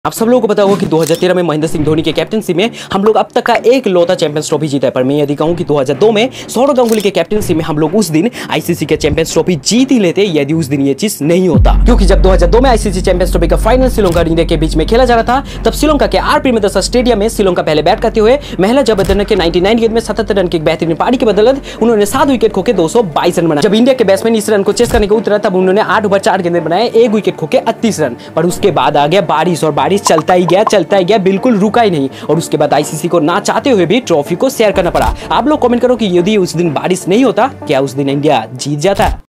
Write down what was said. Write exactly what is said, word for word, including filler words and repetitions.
आप सब लोगों को पता होगा कि दो हज़ार तेरह में महेंद्र सिंह धोनी के कैप्टनसी में हम लोग अब तक का एक लौता चैंपियंस ट्रॉफी जीता है। पर मैं यदि कहूं कि दो हज़ार दो में सौरव गांगुली के कैप्टनसी में हम लोग उस दिन आईसीसी के चैंपियंस ट्रॉफी जीत ही लेते यदि उस दिन ये चीज नहीं होता। क्योंकि जब दो हज़ार दो में आईसीसी चैंपियंस ट्रॉफी का फाइनल श्रीलंका और इंडिया के बीच में खेला जा रहा था, तब श्रीलंका के आर प्रेमदासा स्टेडियम में श्रीलंका पहले बैट करते हुए महला जबरदस्त के निन्यानवे गेंद में सतहत्तर रन की बेहतरीन पारी के बदौलत उन्होंने सात विकेट खोके दो सौ बाईस रन बनाए। जब इंडिया के बैट्समैन इस रन को चेस करने को उतरा, तब उन्होंने आठ ओवर चार गेंदें बनाए, एक विकेट खोके अड़तीस रन। पर उसके बाद आ गया बारिश और बारिश चलता ही गया चलता ही गया बिल्कुल रुका ही नहीं। और उसके बाद आईसीसी को ना चाहते हुए भी ट्रॉफी को शेयर करना पड़ा। आप लोग कमेंट करो कि यदि उस दिन बारिश नहीं होता, क्या उस दिन इंडिया जीत जाता?